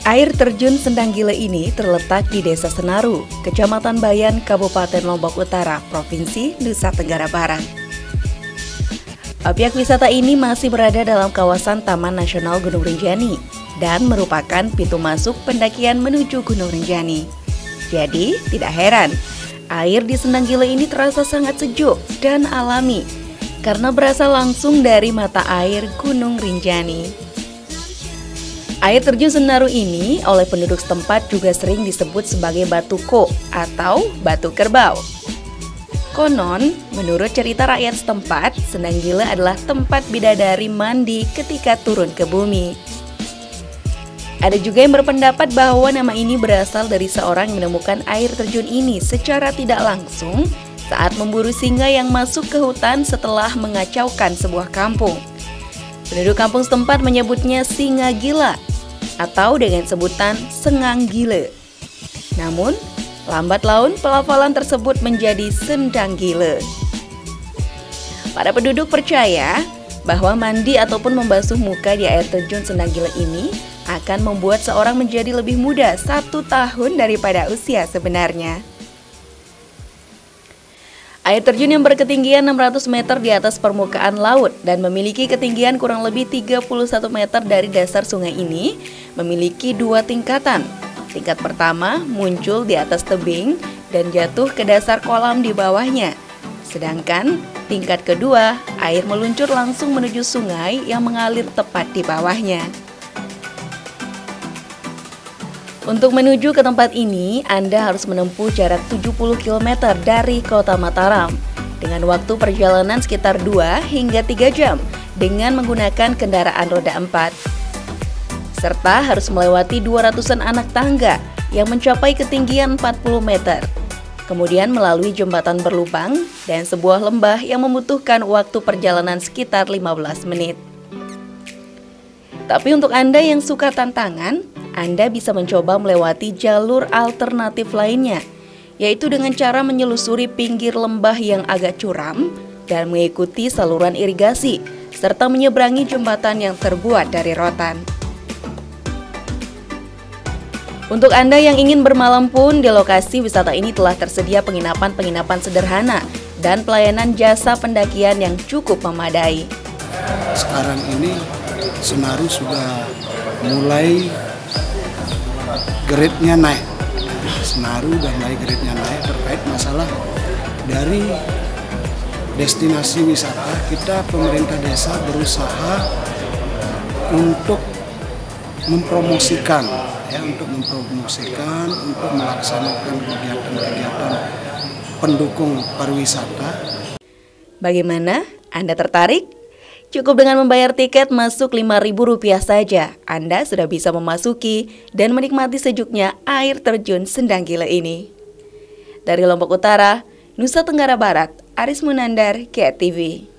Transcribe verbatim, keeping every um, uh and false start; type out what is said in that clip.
Air terjun Sendang Gile ini terletak di Desa Senaru, Kecamatan Bayan, Kabupaten Lombok Utara, Provinsi Nusa Tenggara Barat. Objek wisata ini masih berada dalam kawasan Taman Nasional Gunung Rinjani dan merupakan pintu masuk pendakian menuju Gunung Rinjani. Jadi, tidak heran, air di Sendang Gile ini terasa sangat sejuk dan alami karena berasal langsung dari mata air Gunung Rinjani. Air terjun Senaru ini oleh penduduk setempat juga sering disebut sebagai Batu Ko atau Batu Kerbau. Konon, menurut cerita rakyat setempat, Sendang Gile adalah tempat bidadari mandi ketika turun ke bumi. Ada juga yang berpendapat bahwa nama ini berasal dari seorang yang menemukan air terjun ini secara tidak langsung saat memburu singa yang masuk ke hutan setelah mengacaukan sebuah kampung. Penduduk kampung setempat menyebutnya singa gila atau dengan sebutan Sengang Gile. Namun, lambat laun pelafalan tersebut menjadi Sendang Gile. Para penduduk percaya bahwa mandi ataupun membasuh muka di air terjun Sendang Gile ini akan membuat seorang menjadi lebih muda satu tahun daripada usia sebenarnya. Air terjun yang berketinggian enam ratus meter di atas permukaan laut dan memiliki ketinggian kurang lebih tiga puluh satu meter dari dasar sungai ini memiliki dua tingkatan. Tingkat pertama muncul di atas tebing dan jatuh ke dasar kolam di bawahnya. Sedangkan tingkat kedua, air meluncur langsung menuju sungai yang mengalir tepat di bawahnya. Untuk menuju ke tempat ini, Anda harus menempuh jarak tujuh puluh kilometer dari kota Mataram dengan waktu perjalanan sekitar dua hingga tiga jam dengan menggunakan kendaraan roda empat. Serta harus melewati dua ratusan anak tangga yang mencapai ketinggian empat puluh meter. Kemudian melalui jembatan berlubang dan sebuah lembah yang membutuhkan waktu perjalanan sekitar lima belas menit. Tapi untuk Anda yang suka tantangan, Anda bisa mencoba melewati jalur alternatif lainnya, yaitu dengan cara menyelusuri pinggir lembah yang agak curam dan mengikuti saluran irigasi, serta menyeberangi jembatan yang terbuat dari rotan. Untuk Anda yang ingin bermalam pun, di lokasi wisata ini telah tersedia penginapan-penginapan sederhana dan pelayanan jasa pendakian yang cukup memadai. Sekarang ini Senaru sudah mulai grade-nya naik. Senaru udah mulai grade-nya naik terkait masalah dari destinasi wisata. Kita pemerintah desa berusaha untuk mempromosikan ya, untuk mempromosikan, untuk melaksanakan kegiatan-kegiatan pendukung pariwisata. Bagaimana? Anda tertarik? Cukup dengan membayar tiket masuk lima ribu rupiah saja, Anda sudah bisa memasuki dan menikmati sejuknya air terjun Sendang Gile ini. Dari Lombok Utara, Nusa Tenggara Barat, Aris Munandar, K T V.